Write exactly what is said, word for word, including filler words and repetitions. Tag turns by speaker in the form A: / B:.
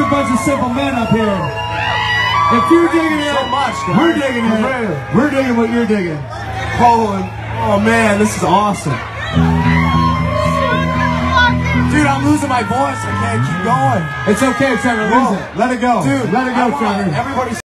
A: bunch of simple men up here. If you're digging it,
B: so much,
A: we're digging it. We're digging what you're digging.
B: Holy, oh man, this is awesome. Dude, I'm losing my voice. I can't keep going.
A: It's okay, Trevor. Lose it. Let it go.
B: Dude,
A: let it go, Trevor.
B: Everybody.